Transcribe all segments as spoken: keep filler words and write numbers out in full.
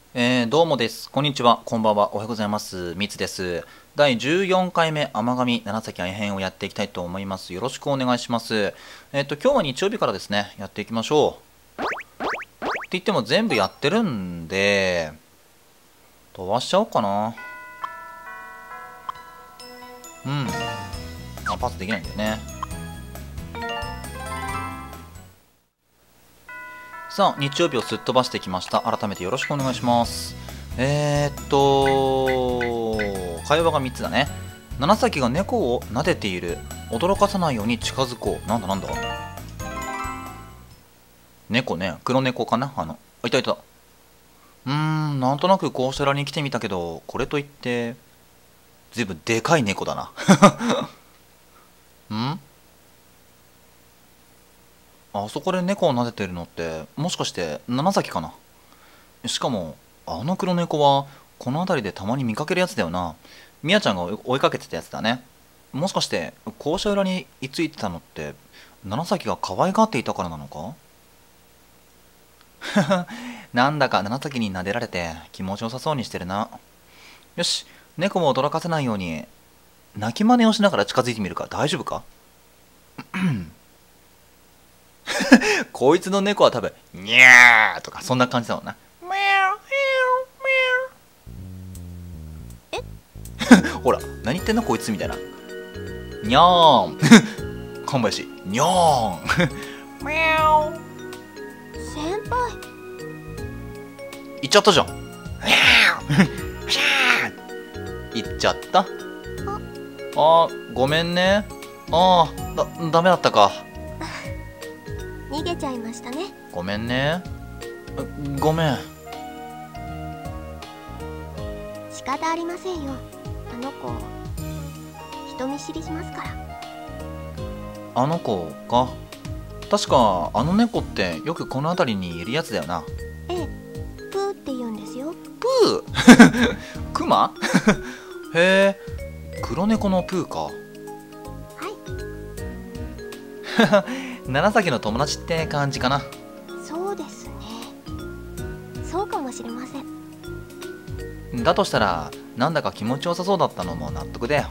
えー、どうもです。こんにちは。こんばんは。おはようございます。みつです。だいじゅうよんかいめ甘神長崎愛編をやっていきたいと思います。よろしくお願いします。えっ、と、今日は日曜日からですね、やっていきましょう。って言っても全部やってるんで、飛ばしちゃおうかな。うん。あ、パスできないんだよね。さあ、日曜日をすっ飛ばしてきました。改めてよろしくお願いします。えー、っと、会話がみっつだね。七崎が猫を撫でている。驚かさないように近づこう。なんだなんだ。猫ね。黒猫かなあの、いたいた。うーん、なんとなくこうしゃらに来てみたけど、これといって、ずいぶんでかい猫だな。んあそこで猫を撫でてるのって、もしかして七崎かな。しかも、あの黒猫は、この辺りでたまに見かけるやつだよな。みやちゃんが追いかけてたやつだね。もしかして、校舎裏に居ついてたのって、七崎が可愛がっていたからなのか。なんだか七崎に撫でられて気持ちよさそうにしてるな。よし、猫も驚かせないように、鳴き真似をしながら近づいてみるか。大丈夫か。こいつの猫は多分、にゃーとかそんな感じだろうな。ほら、何言ってんのこいつみたいな。にゃーん。神林、にゃーん。 先輩。 行っちゃったじゃん。行っちゃった。あー、ごめんね。あー、だ、ダメだったか。 逃げちゃいましたね。 ごめんね。ごめん。 仕方ありませんよ。あの子、人見知りしますから。 あの子か。確か、あの猫ってよくこの辺りにいるやつだよな。 ええ、プーって言うんですよ。 プークマへえ、黒猫のプーか。 はい。 長崎の友達って感じかな。 そうですね。そうかもしれません。 だとしたら、なんだか気持ちよさそうだったのも納得だよ。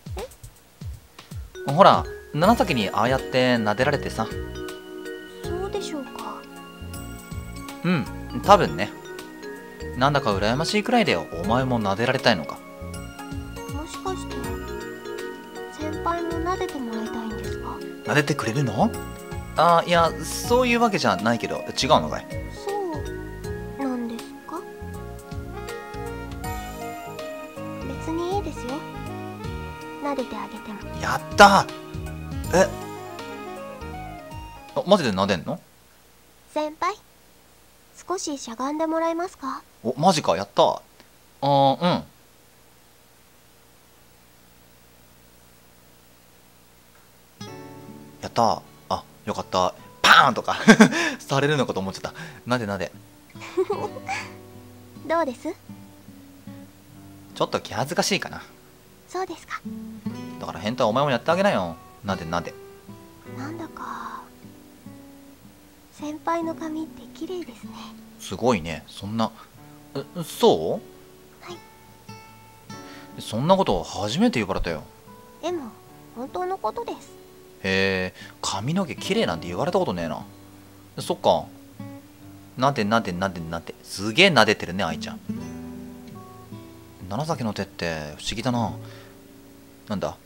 ほら、長崎にああやって撫でられてさ。 そうでしょうか。 うん、多分ね。なんだか羨ましいくらいだよ。お前も撫でられたいのか。 もしかして先輩も撫でてもらいたいんですか。 撫でてくれるの。ああ、いや、そういうわけじゃないけど、違うのかい。 そうなんですか。別にいいですよ。撫でてあげても。 やったー。えあ、マジで撫でんの。 先輩、少ししゃがんでもらえますか。 お、マジか、やったー。あー、うん。やったー。あ、よかった。パーンとかされるのかと思っちゃった。なでなで。 どうです。 ちょっと気恥ずかしいかな。 そうですか。 だから変態お前もやってあげなよ。なでなで。 なんだか先輩の髪って綺麗ですね。 すごいね。そんな、え、そはい。 うそんなこと初めて言われたよ。 でも本当のことです。 へえ、髪の毛綺麗なんて言われたことねえな。そっか。なでなでなでなで。すげえ撫でてるね、愛ちゃん。七崎の手って不思議だな。なんだ、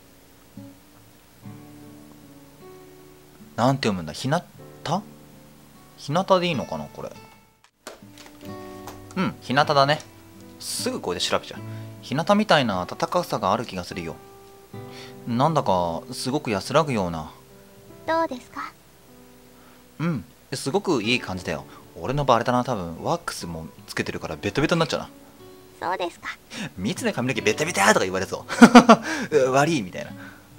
なんて読むんだ。ひなたひなたでいいのかなこれ。うん、ひなただね。すぐこれで調べちゃう。ひなたみたいな温かさがある気がするよ。なんだかすごく安らぐような。 どうですか。 うん、すごくいい感じだよ。俺の場合あれだな、多分ワックスもつけてるからベトベトになっちゃうな。 そうですか。 蜜で髪の毛ベタベタとか言われそう。悪いみたいな。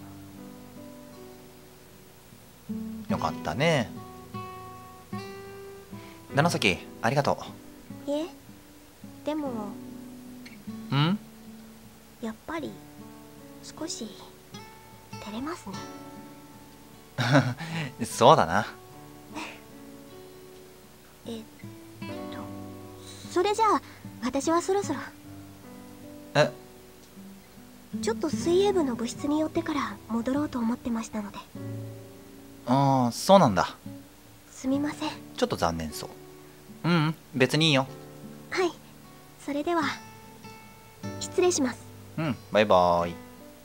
よかったね。七崎、ありがといえ、でもう。んやっぱり少し照れますね。 そうだな。 えっとそれじゃあ私はそろそろ。 え、 ちょっと水泳部の部室に寄ってから戻ろうと思ってましたので。 ああ、そうなんだ。 すみません。 ちょっと残念そう。うん、うん、別にいいよ。 はい、それでは失礼します。 うん、バイバーイ。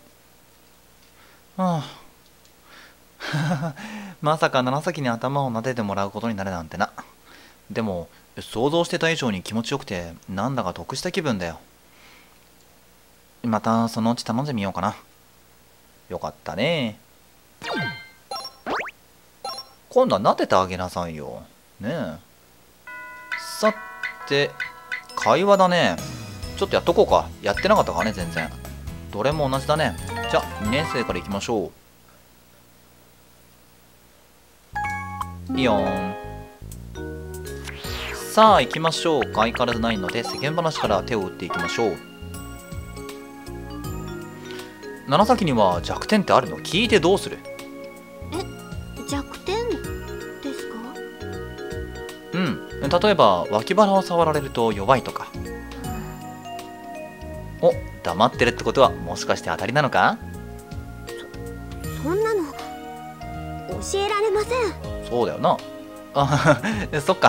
はあまさか七崎に頭を撫でてもらうことになるなんてな。でも想像してた以上に気持ちよくて、なんだか得した気分だよ。またそのうち頼んでみようかな。よかったね。今度は撫でてあげなさいよ。ねえ。さて、会話だね。ちょっとやっとこうか。やってなかったからね、全然。どれも同じだね。じゃあにねん生からいきましょう。いいよん。さあ行きましょう。相変わらずないので世間話から手を打っていきましょう。七崎には弱点ってあるの？聞いてどうする？ え、弱点ですか？ うん、例えば脇腹を触られると弱いとか。お、黙ってるってことはもしかして当たりなのか？ そ、そんなの教えられません。 そうだよな。あそっか。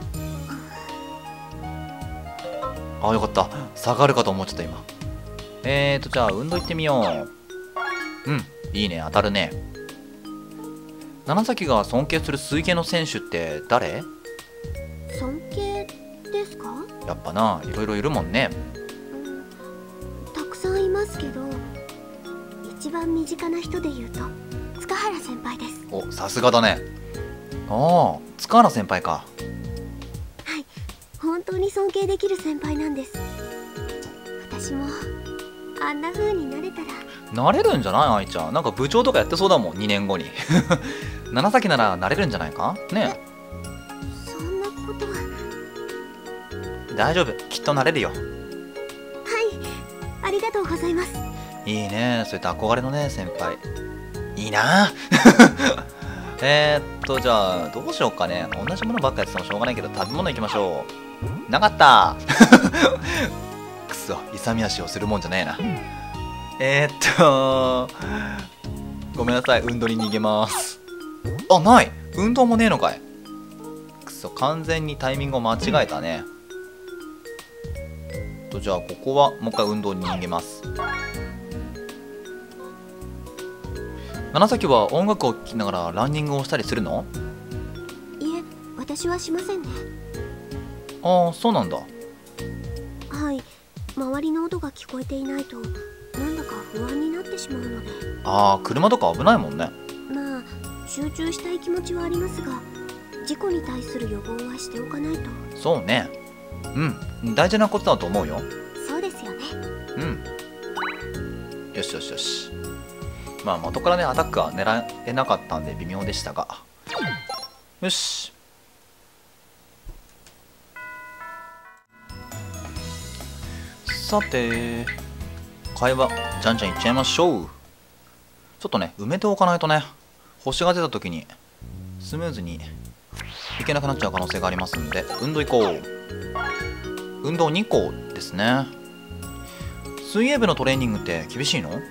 あ、よかった。下がるかと思っちゃった今。えーとじゃあ運動行ってみよう。うん、いいね、当たるね。七崎が尊敬する水泳の選手って誰？ 尊敬ですか？ やっぱないろいろいるもんね。 うん、たくさんいますけど、一番身近な人で言うと塚原先輩です。 お、さすがだね。ああ、塚原先輩か。 はい、本当に尊敬できる先輩なんです。私もあんな風になれたら。 なれるんじゃない？愛ちゃん、なんか部長とかやってそうだもん、にねんごに。七崎ならなれるんじゃないかね。 そんなことは。 大丈夫、きっとなれるよ。 はい、ありがとうございます。 いいね、そういった憧れのね先輩。いいな。えーっとじゃあどうしようかね。同じものばっかやっててもしょうがないけど、食べ物行きましょう。なかった。くそ、勇み足をするもんじゃねえな。えーっとごめんなさい、運動に逃げます。あ、ない、運動もねえのかい。くそ、完全にタイミングを間違えたね。とじゃあここはもう一回運動に逃げます。七崎は音楽を聴きながらランニングをしたりするの？ いえ、私はしませんね。 ああ、そうなんだ。 はい、周りの音が聞こえていないとなんだか不安になってしまうので。 ああ、車とか危ないもんね。 まあ集中したい気持ちはありますが、事故に対する予防はしておかないと。 そうね。うん、大事なことだと思うよ。 そうですよね。 うん。よしよしよし。まあ元からねアタックは狙えなかったんで微妙でしたが。よし。さて、会話じゃんじゃんいっちゃいましょう。ちょっとね埋めておかないとね、星が出た時にスムーズにいけなくなっちゃう可能性がありますんで、運動行こう。運動にこですね。水泳部のトレーニングって厳しいの？ え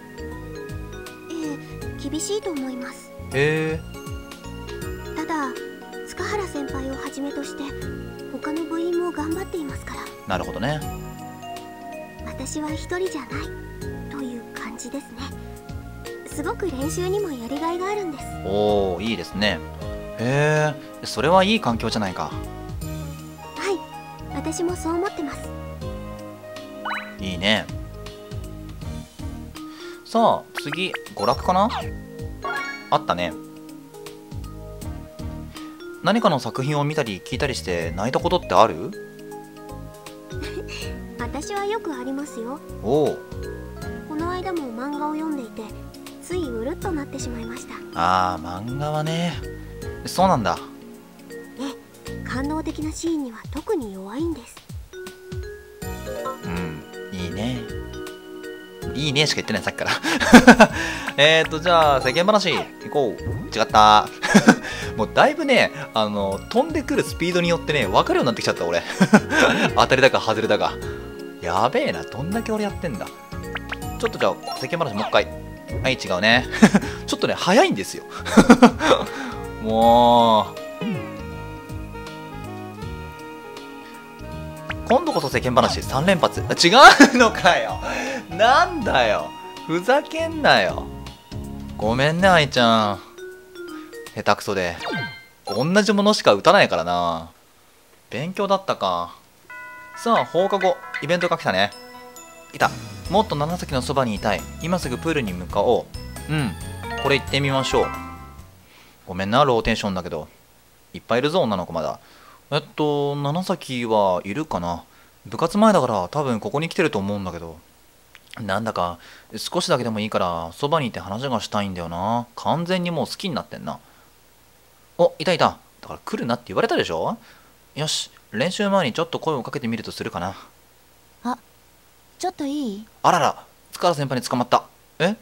え、厳しいと思います。 へえ。 ただ塚原先輩をはじめとして他の部員も頑張っていますから。 なるほどね。 私は一人じゃないという感じですね。すごく練習にもやりがいがあるんです。 おお、いいですね。へえ、それはいい環境じゃないか。 はい、私もそう思ってます。 いいね。さあ次、娯楽かな。あったね。何かの作品を見たり聞いたりして泣いたことってある？ 私はよくありますよ。 おお。 この間も漫画を読んでいてついうるっとなってしまいました。 ああ、漫画はね。そうなんだ。 ええ、感動的なシーンには特に弱いんです。 うん、いいね。いいねしか言ってないさっきから。えっとじゃあ世間話行こう。違った。 もうだいぶね、あの飛んでくるスピードによってね分かるようになってきちゃった俺。当たりだか外れだか。やべえな、どんだけ俺やってんだ。ちょっとじゃあ世間話もう一回。はい、違うね。ちょっとね早いんですよ。もう今度こそ世間話さん連発。違うのかよ。なんだよ、ふざけんなよ。ごめんね愛ちゃん、下手くそで同じものしか打たないからな。勉強だったか。さあ放課後イベントが来たね。いた。もっと長崎のそばにいたい。今すぐプールに向かおう。うん、これ行ってみましょう。ごめんなローテンションだけど、いっぱいいるぞ女の子まだ。えっと長崎はいるかな。部活前だから多分ここに来てると思うんだけど、なんだか少しだけでもいいからそばにいて話がしたいんだよな。完全にもう好きになってんな。お、いたいた。だから来るなって言われたでしょ。よし、練習前にちょっと声をかけてみるとするかな。 あ、ちょっといい？ あらら、塚原先輩に捕まった。え、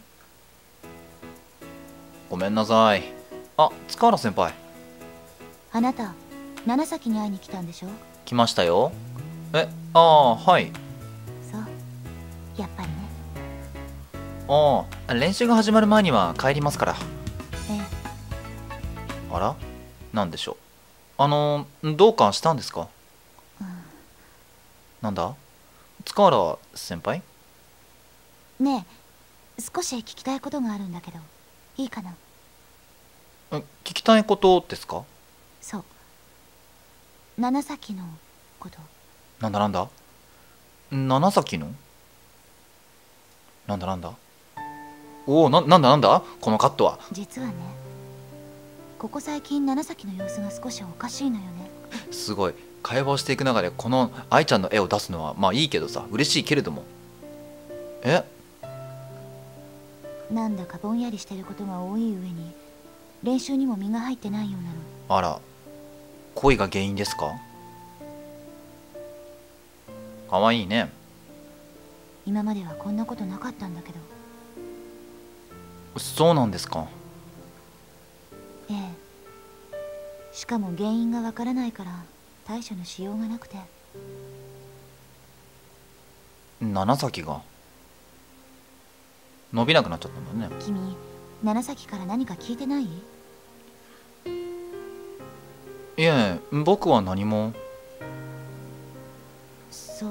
ごめんなさい。あ、塚原先輩。 あなた長崎に会いに来たんでしょ？ 来ましたよ。え、ああ、はい。 そう、やっぱりね。 ああ、練習が始まる前には帰りますから。 ええ。 あら、なんでしょう。あのどうかしたんですか？ うん、 なんだ塚原先輩。 ねえ、少し聞きたいことがあるんだけどいいかな？ え、聞きたいことですか？ そう、長崎のこと。 なんだなんだ長崎のなんだなんだおお、な、なんだなんだこのカットは。 実はね、ここ最近長崎の様子が少しおかしいのよね。 すごい会話をしていく中でこの愛ちゃんの絵を出すのはまあいいけどさ、嬉しいけれども。え、 なんだかぼんやりしてることが多い上に練習にも身が入ってないようなの。 あら、恋が原因ですか？かわいいね。 今まではこんなことなかったんだけど。 そうなんですか。 ええ。しかも原因がわからないから対処のしようがなくて。 長崎が伸びなくなっちゃったんだね。 君、長崎から何か聞いてない？ いえ、僕は何も。 そう、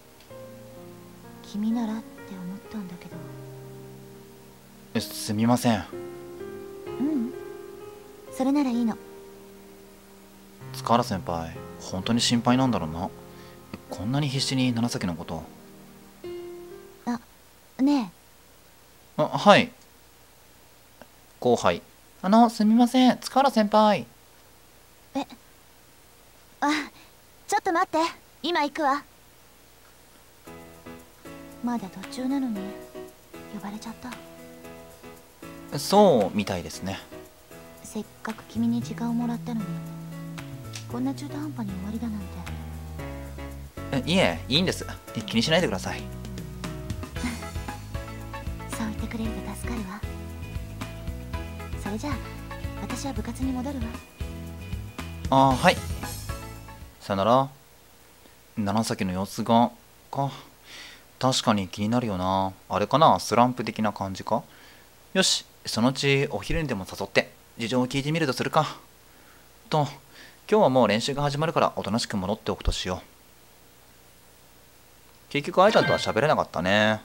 君ならって思ったんだけど。 え、すみません。 ううん、それならいいの。 塚原先輩本当に心配なんだろうな。こんなに必死に長崎のこと。 あ、ねあ、はい。後輩。あのすみません塚原先輩。 え。え、あ、ちょっと待って、今行くわ。まだ途中なのに呼ばれちゃった。 そうみたいですね。 せっかく君に時間をもらったのにこんな中途半端に終わりだなんて。 え、いえ、いいんです。気にしないでください。 そう言ってくれると助かるわ。それじゃあ私は部活に戻るわ。 あ、はい。さよなら。長崎の様子がか。確かに気になるよな。あれかな、スランプ的な感じか。よし、そのうちお昼にでも誘って事情を聞いてみるとするか。と、今日はもう練習が始まるからおとなしく戻っておくとしよう。結局愛ちゃんとは喋れなかったね。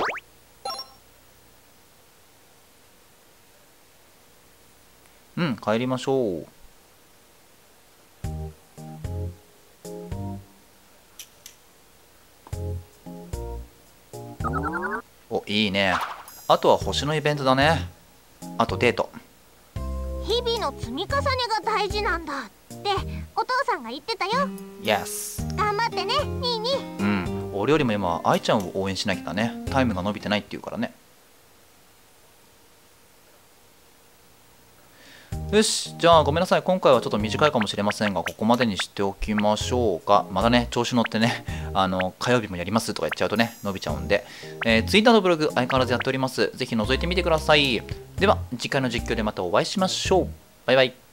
うん、帰りましょう。お、いいね。あとは星のイベントだね。あとデート。 日々の積み重ねが大事なんだってお父さんが言ってたよ。 Yes。 頑張ってね、ニーニー。 うん、俺よりも今愛ちゃんを応援しなきゃだね。タイムが伸びてないっていうからね。よし、じゃあごめんなさい。今回はちょっと短いかもしれませんが、ここまでにしておきましょうか。まだね、調子乗ってね、あの、火曜日もやりますとか言っちゃうとね、伸びちゃうんで、えー、Twitter のブログ、相変わらずやっております。ぜひ覗いてみてください。では、次回の実況でまたお会いしましょう。バイバイ。